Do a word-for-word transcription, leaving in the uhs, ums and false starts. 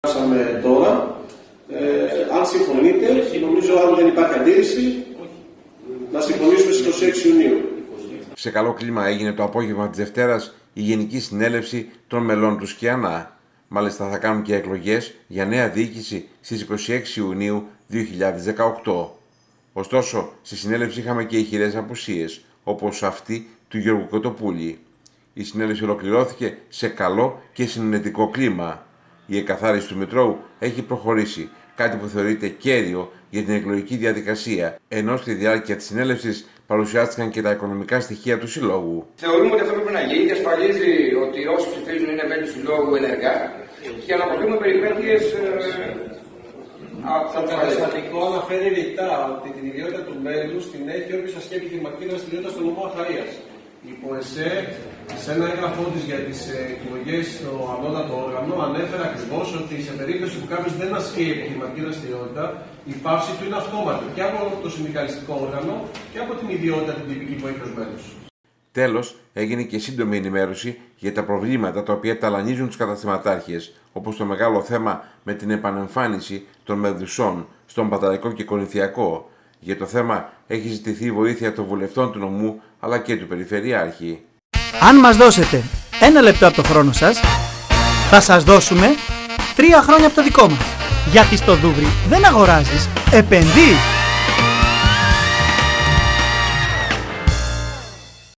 Τώρα, ε, αν συμφωνείτε, νομίζω αν δεν υπάρχει αντίρρηση, να συμφωνήσουμε στις είκοσι έξι Ιουνίου. Σε καλό κλίμα έγινε το απόγευμα της Δευτέρας η Γενική Συνέλευση των μελών του ΣΚΙΑΝΑ. Μάλιστα θα κάνουν και εκλογές για νέα διοίκηση στις είκοσι έξι Ιουνίου δύο χιλιάδες δεκαοκτώ. Ωστόσο, στη συνέλευση είχαμε και ηχηρές απουσίες, όπως αυτή του Γιώργου Κοτοπούλη. Η συνέλευση ολοκληρώθηκε σε καλό και συνενετικό κλίμα. Η εκαθάριση του Μητρώου έχει προχωρήσει, κάτι που θεωρείται κέριο για την εκλογική διαδικασία, ενώ στη διάρκεια της συνέλευσης παρουσιάστηκαν και τα οικονομικά στοιχεία του Συλλόγου. Θεωρούμε ότι αυτό πρέπει να γίνει, διασφαλίζει ότι όσοι ψηφίζουν είναι μέλη του Συλλόγου ενεργά και να αποφύγουμε περιπέτειες. Το καταστατικό αναφέρει ρητά ότι την ιδιότητα του μέλους την έχει όποιος ασκεί επιχειρηματική δραστηριότητα στο νομό Αχαΐας. Η ΠΟΕΣΕ, σε ένα έγγραφό της για τις εκλογές στο ανώτατο όργανο, ανέφερε ακριβώς ότι σε περίπτωση που κάποιος δεν ασκεί επιχειρηματική δραστηριότητα, η πάυση του είναι αυτόματη και από το συνδικαλιστικό όργανο και από την ιδιότητα την τυπική που έχει ως μέλος. Τέλος, έγινε και σύντομη ενημέρωση για τα προβλήματα τα οποία ταλανίζουν τους καταστηματάρχες, όπως το μεγάλο θέμα με την επανεμφάνιση των μεδουσών στον Πατραϊκό και Κορινθιακό. Για το θέμα έχει ζητηθεί βοήθεια των βουλευτών του νομού αλλά και του Περιφερειάρχη. Αν μας δώσετε ένα λεπτό από το χρόνο σας, θα σας δώσουμε τρία χρόνια από το δικό μας. Γιατί στο Δούβρι δεν αγοράζεις, επενδύεις.